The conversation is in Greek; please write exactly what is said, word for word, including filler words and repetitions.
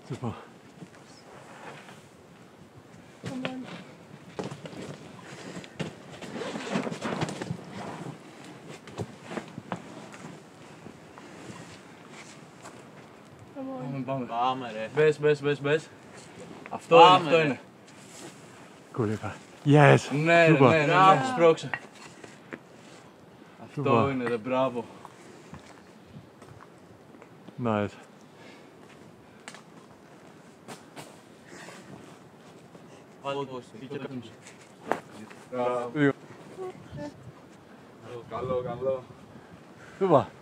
Super. Come on. Πάμε, πάμε. Πάμε ρε. Μπες, μπες, μπες, μπες. Αυτό Πάμε, είναι, αυτό ρε. είναι. Cool, Eva. Yes! Ναι, ρε, Super. ναι, ναι, ναι, σπρώξε. Αυτό Super. είναι, ρε, μπράβο. Nice. Βάλτε το σπίτι. Μπράβο. Δύο. Καλό, καλό. Super.